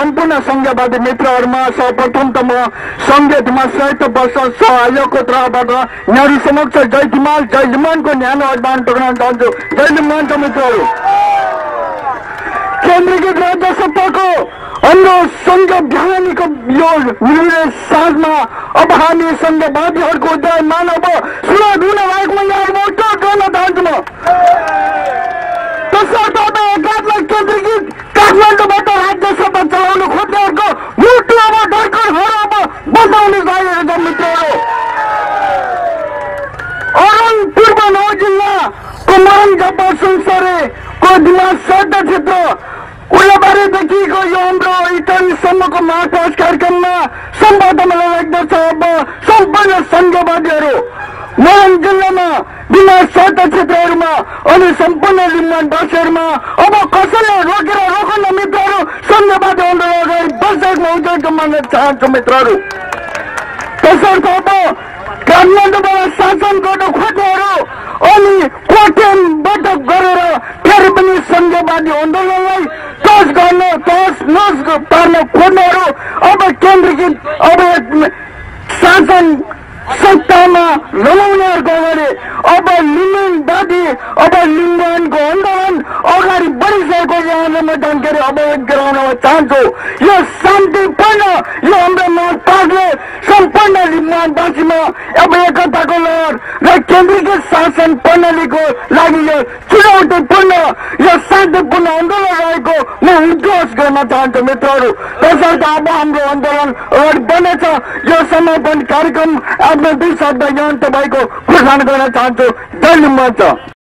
सम्पूर्ण संघवादी मित्रहरूमा सर्वप्रथम त म संघीय दिमाग साहित्य वर्ष आयोगको तर्फबाट यहाँहरू समक्ष जय दिमाल जय लिम्बुवानको न्यानो आह्वान टोक्न चाहन्छु। जय लिम्बुवानका मित्रहरू, केन्द्रीकृत राज्य सत्ताको हाम्रो संघ बिहानीको यो निर्णय साँझमा अब हामी संघवादीहरूको उदयमान अब सुरुवात हुन लागेको यहाँहरू उत्तर गर्न चाहन्छु। म तसर्थ अब एकात्मक केन्द्रीकृत काठमाडौँबाट राज्य सत्ता चलाउन खोज्नेहरूको मुटु अब ढर्कनहरू अब बचाउन लागेको छ मित्रहरू। अरङ पूर्व 9 जिल्लाको मरङ जब्बा सुनसरेको दिमाग साहित्य क्षेत्र उर्लबारीदेखिको यो हाम्रो इटारीसम्मको महाकाश कार्यक्रममा सम्वादमा लाग्दछ। अब सम्पूर्ण संघवादीहरू मरङ जिल्लामा दिमाग साहित्य क्षेत्रहरूमा अनि सम्पूर्ण लिम्बुवानवासीहरूमा अब कसैले रोक्न मित्रहरू संघवादी आन्दोलन अगाडि बसेको उद्योग मान्न चाहन्छु मित्रहरू। तसर्थ अब काठमाडौँबाट शासन गर्न खोज्नेहरू अनि कोट्यानबाट गरेर फेरि पनि संघवादी आन्दोलनलाई नस पार्न खोज्नेहरू अब केन्द्रीकृत अब शासन सत्तामा रमाउनेहरूको अगाडि अब लिम्बुवादी अब लिम्बुवानको आन्दोलन अगाडि बढिसकेको यहाँले म जानकारी अवगत गराउन चाहन्छु। यो शान्तिपूर्ण यो हाम्रो मार्चपास्टले सम्पूर्ण लिम्बुवानवासीमा अब एकताको लहर र केन्द्रीकृत शासन प्रणालीको लागि यो चुनौतीपूर्ण यो शान्तिपूर्ण आन्दोलन रहेको म उद्घोष गर्न चाहन्छु मित्रहरू। तसर्थ अब हाम्रो आन्दोलन अगाडि बढ्नेछ। यो समापन कार्यक्रम आफ्नो दुई शब्द यहाँ तपाईँको घोषणा गर्न चाहन्छु। जय लिम्बुवान।